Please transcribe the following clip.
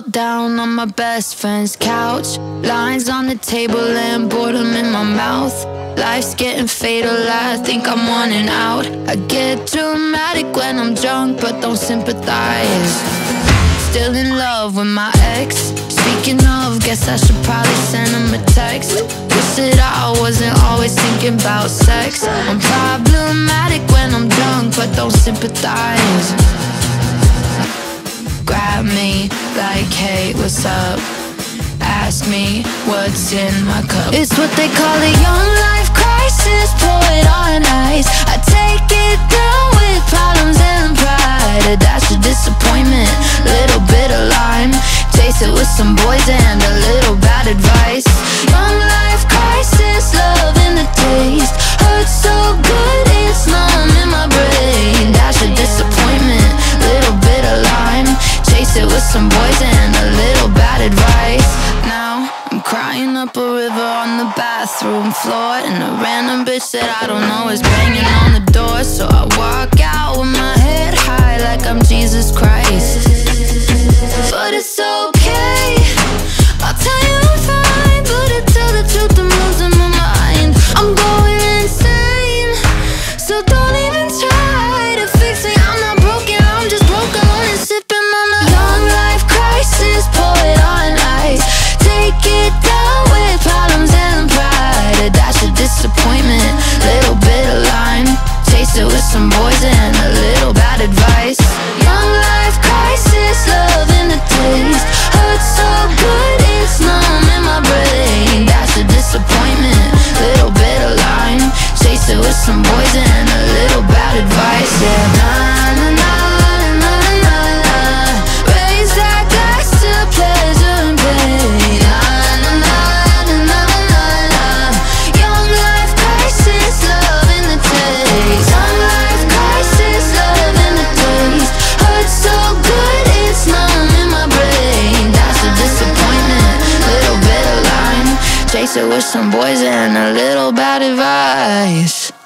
down on my best friend's couch. Lines on the table and boredom in my mouth. Life's getting fatal, I think I'm wanting out. I get dramatic when I'm drunk, but don't sympathize. Still in love with my ex. Speaking of, guess I should probably send him a text. Wish that I wasn't always thinking about sex. I'm problematic when I'm drunk, but don't sympathize. Grab me like, hey, what's up? Ask me what's in my cup. It's what they call a young life crisis. Pour it on ice. I take it down with problems and pride. A dash of disappointment, little bit of lime. Chase it with some boys and a little bad advice. Young life crisis, love in the taste. Hurts so good, it's numb in my brain. Dash of disappointment, little bit of lime. Chase it with some boys and a little bad advice. Now I'm crying up a river on the bathroom floor, and a random bitch that I don't know is banging on the door. So I walk out with my head high like I'm Jesus Christ. But it's okay, I'll tell you I'm fine, but to tell the truth I'm losing my mind. I'm going insane, so don't even try to fix me. I'm not broken, I'm just broken and sipping on a long life crisis. Pour it on ice. Take it down with problems and pride. A dash of disappointment, little bit of lime. Chase it with some boys and a little bad advice. Young life crisis, love in the taste. Hurts so good, it's numb in my brain. Dash of disappointment, little bit of lime. Chase it with some boys and a little bad advice. Yeah, na na na na na na. Raise that glass to pleasure and pain. Na na na na na na na. Young life crisis, love in the taste. Young life crisis, love in the taste. Hurts so good, it's numb in my brain. That's a disappointment, little bit of lime. Chase it with some boys and a little bad advice.